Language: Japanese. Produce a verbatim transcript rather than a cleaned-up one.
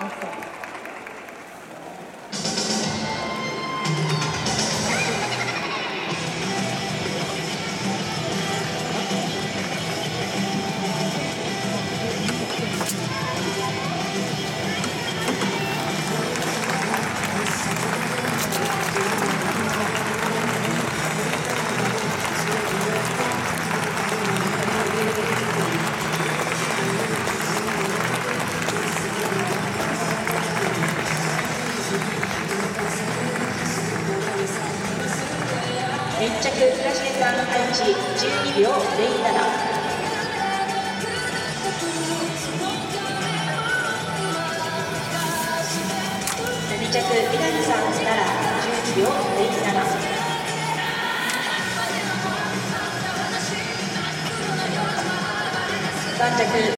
いっ着東出さん愛知じゅうにびょうゼロなな。に着南さん奈良じゅうにびょうゼロなな。さん着